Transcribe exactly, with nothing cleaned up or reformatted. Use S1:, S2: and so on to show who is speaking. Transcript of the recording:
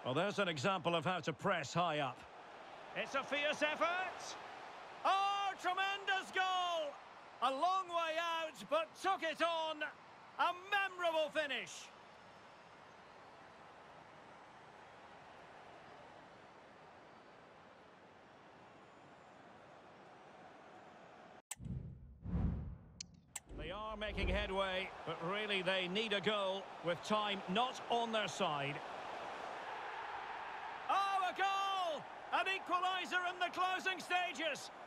S1: Well, there's an example of how to press high up. It's a fierce effort. Oh, tremendous goal! A long way out, but took it on. A memorable finish. They are making headway, but really they need a goal with time not on their side. Oh, a goal! An equaliser in the closing stages.